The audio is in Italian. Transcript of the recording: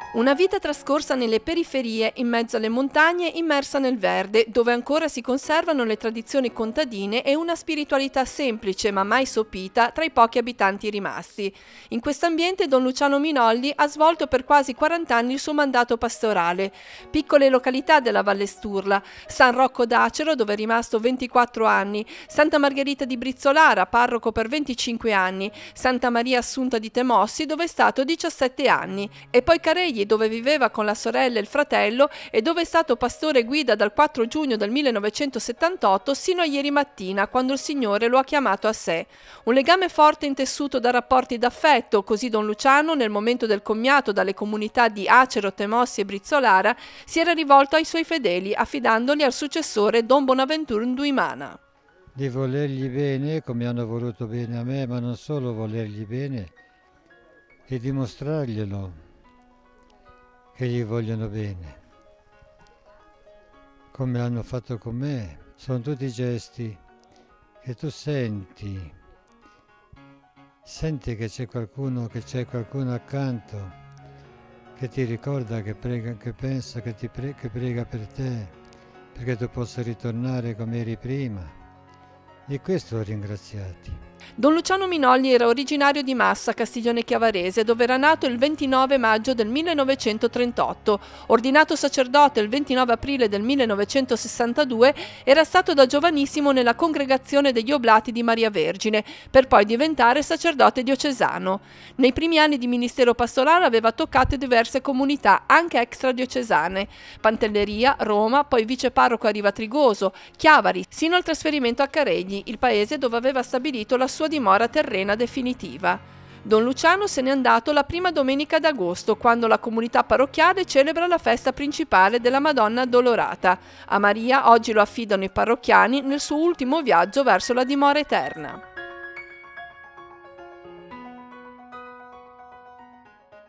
Una vita trascorsa nelle periferie, in mezzo alle montagne, immersa nel verde, dove ancora si conservano le tradizioni contadine e una spiritualità semplice ma mai sopita tra i pochi abitanti rimasti. In questo ambiente Don Luciano Minolli ha svolto per quasi 40 anni il suo mandato pastorale. Piccole località della Valle Sturla, San Rocco d'Acero, dove è rimasto 24 anni, Santa Margherita di Brizzolara, parroco per 25 anni, Santa Maria Assunta di Temossi, dove è stato 17 anni, e poi Caregli, dove viveva con la sorella e il fratello e dove è stato pastore guida dal 4 giugno del 1978 sino a ieri mattina, quando il Signore lo ha chiamato a sé. Un legame forte intessuto da rapporti d'affetto, così Don Luciano, nel momento del commiato dalle comunità di Acero, Temossi e Brizzolara, si era rivolto ai suoi fedeli, affidandoli al successore Don Bonaventura Nduimana. Di volergli bene come hanno voluto bene a me, ma non solo volergli bene, e dimostrarglielo che gli vogliono bene, come hanno fatto con me. Sono tutti gesti che tu senti che c'è qualcuno accanto, che ti ricorda, che prega, che pensa, che prega per te, perché tu possa ritornare come eri prima. Di questo ho ringraziati. Don Luciano Minolli era originario di Massa, Castiglione Chiavarese, dove era nato il 29 maggio del 1938. Ordinato sacerdote il 29 aprile del 1962, era stato da giovanissimo nella congregazione degli Oblati di Maria Vergine, per poi diventare sacerdote diocesano. Nei primi anni di ministero pastorale aveva toccato diverse comunità, anche extradiocesane: Pantelleria, Roma, poi viceparroco a Riva Trigoso, Chiavari, sino al trasferimento a Caregli, il paese dove aveva stabilito la sua dimora terrena definitiva. Don Luciano se n'è andato la prima domenica d'agosto, quando la comunità parrocchiale celebra la festa principale della Madonna Addolorata. A Maria oggi lo affidano i parrocchiani nel suo ultimo viaggio verso la dimora eterna.